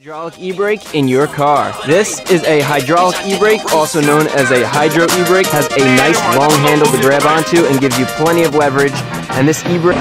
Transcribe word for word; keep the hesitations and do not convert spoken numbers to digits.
Hydraulic e-brake in your car. This is a hydraulic e-brake, also known as a hydro e-brake. Has a nice long handle to grab onto and gives you plenty of leverage. And this e-brake